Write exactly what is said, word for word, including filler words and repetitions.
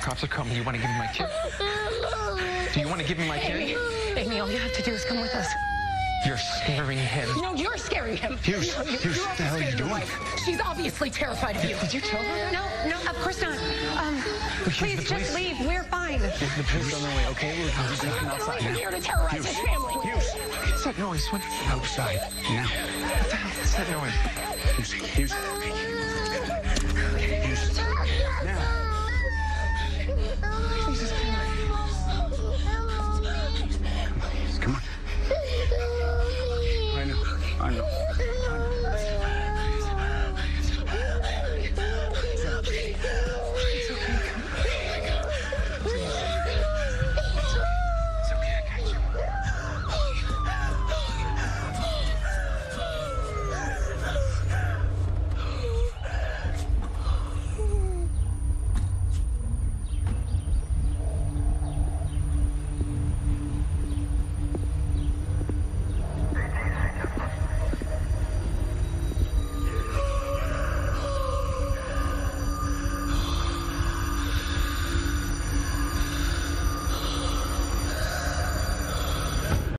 Cops are coming. You want to give me my kid? Do you want to give me my kid? Amy, Amy, all you have to do is come with us. You're scaring him. No, you're scaring him. Hughes, no, Hughes, what the hell are you doing? She's obviously terrified of you. Did you tell her? No, no, of course not. Um, please just leave. We're fine. The police on their way, okay? We're just You're looking not outside leaving now. here to terrorize Hughes, his family. Hughes, what's that noise? What? Outside, now. What the hell is that noise? Hughes, Hughes.